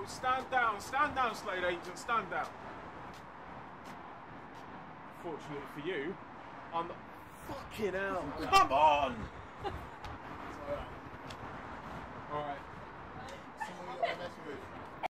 stand down, Slade agent, stand down. Fortunately for you, I'm fucking hell. Come on!